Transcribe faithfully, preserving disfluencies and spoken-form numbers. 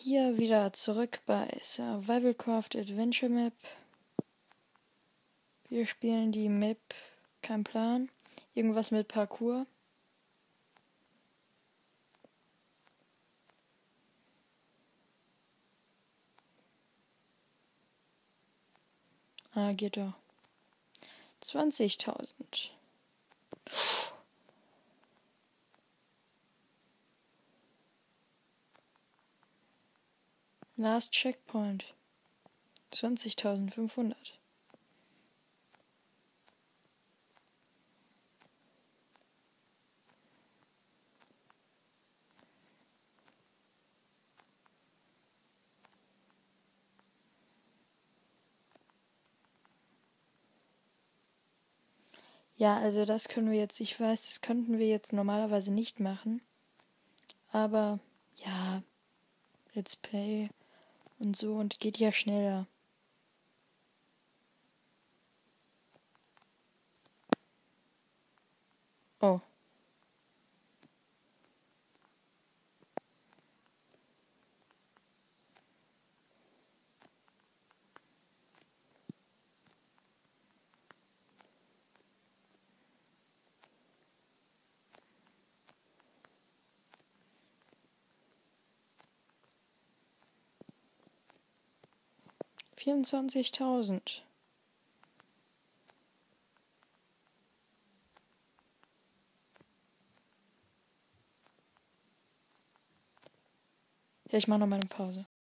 Hier wieder zurück bei Survivalcraft Adventure Map. Wir spielen die Map, kein Plan, irgendwas mit Parkour. Ah, geht doch. zwanzigtausend. Last Checkpoint. zwanzigtausendfünfhundert. Ja, also das können wir jetzt, ich weiß, das könnten wir jetzt normalerweise nicht machen. Aber ja, Let's Play und so und geht ja schneller. Oh. vierundzwanzigtausend. Ja, ich mache noch mal eine Pause.